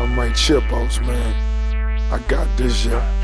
I'm right Chipos, man. I got this, yeah.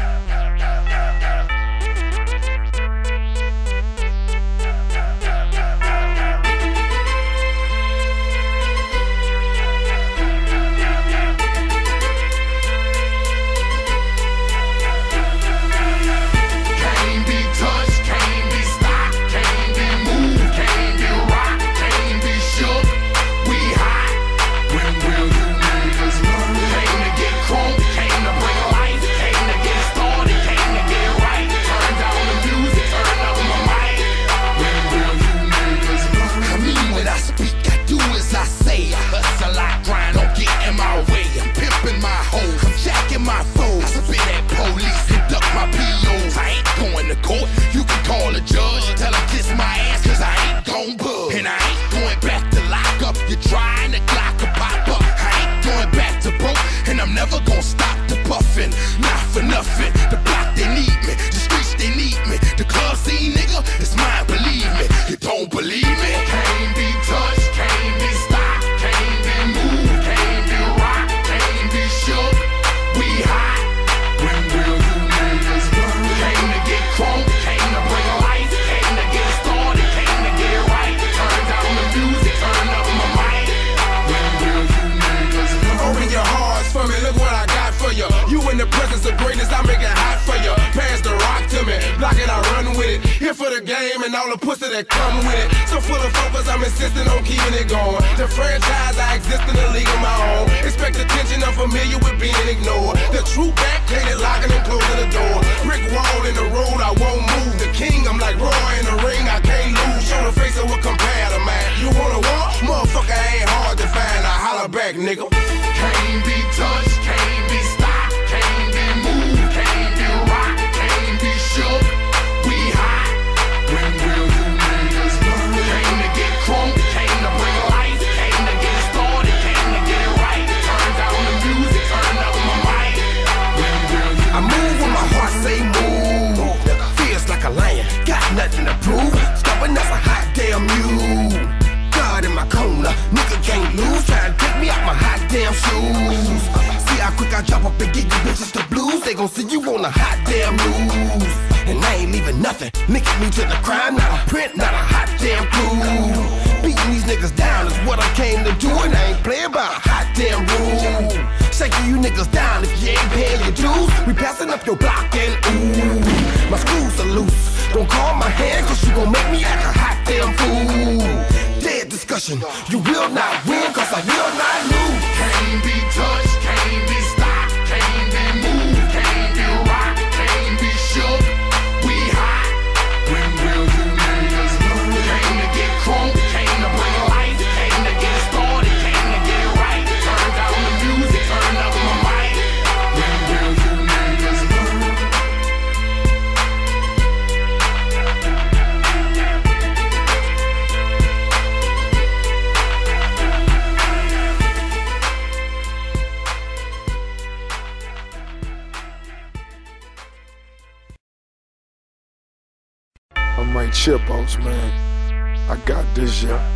And all the pussy that come with it. So full of focus, I'm insisting on keeping it going. The franchise, I exist in a league of my own. Expect attention, I'm familiar with being ignored. The true back, hated locking and closing the door. Brick wall in the road, I won't move. The king, I'm like Roy in the ring, I can't lose. Show the face of what compare to man. You wanna walk? Motherfucker ain't hard to find. I holler back, nigga. Can't be touched, can't be stopped, can't be moved, can't be rocked, can't be shook. We hot. When will you niggas learn? Came to get crunk, came to bring life, came to get started, came to get it right. Turn down the music, turn up my mic. When will you I move when my heart say move. Feels like a lion, got nothing to prove. Stubborn as a hot damn mule. God in my corner, nigga can't lose. Try to take me out my hot damn shoes. See how quick I drop up and get you bitches the blues. They gon' see you on the hot damn news. And I ain't leaving nothing, linking me to the crime. Not a print, not a hot damn clue. Beating these niggas down is what I came to do. And I ain't playing by a hot damn rule. Shaking you niggas down if you ain't paying your dues. We passing up your block and ooh, my screws are loose. Don't call my hand cause you gon' make me act a hot damn fool. Dead discussion, you will not win cause I will not lose. Can't be touched, can't be stopped, can't be moved, can't be rocked, can't be shook. We hot. When will you niggas learn? Came to get crunk, came to bring life, came to get started, came to get it right. Turn down the music, turn up my mic. When will you niggas learn? I'm right Chipos, man. I got this, yeah.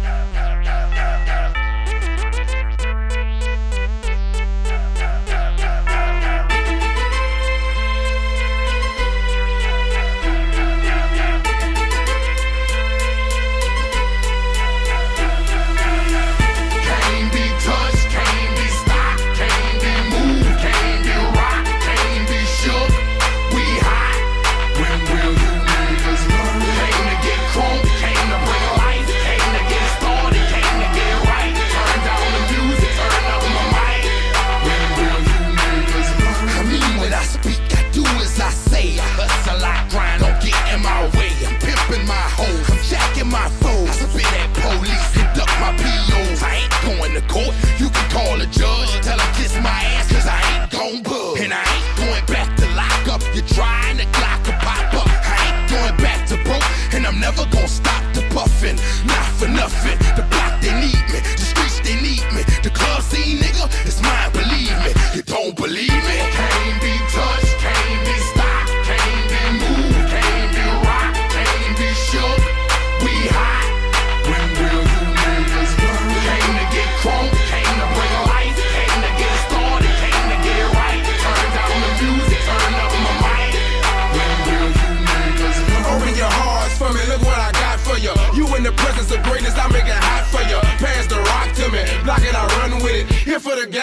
Came to bring life, came to get started, came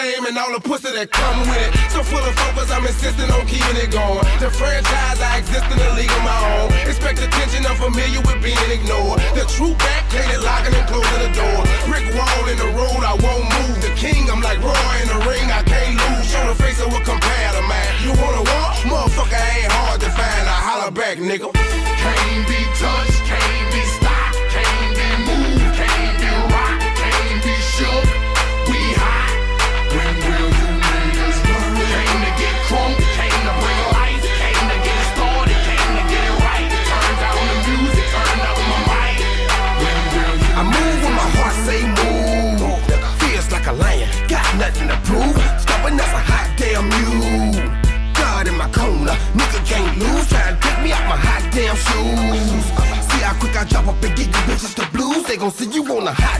fame and all the pussy that come with it. So full of focus, I'm insisting on keeping it going. The franchise, I exist in a league of my own. Expect attention, I'm familiar with being ignored. The true back, cated locking and closing the door. Brick wall in the road, I won't move. The king, I'm like Roy in the ring, I can't lose. Show the face of a competitor, man. You wanna walk? Motherfucker ain't hard to find. I holler back, nigga. Can't be touched, can't be stopped, can't be moved, can't be rocked, can't be shook. We hot. When will you niggas learn? Came to get crunk, came to bring life, came to get started, came to get it right. Turn down the music, turn up my mic. When will you I move when my heart say move. Feels like a lion, got nothing to prove. Stubborn as a hot damn mule. God in my corner, nigga can't lose. Try to take me out my hot damn shoes. See how quick I drop up and get you bitches the blues. They gon' see you on the hot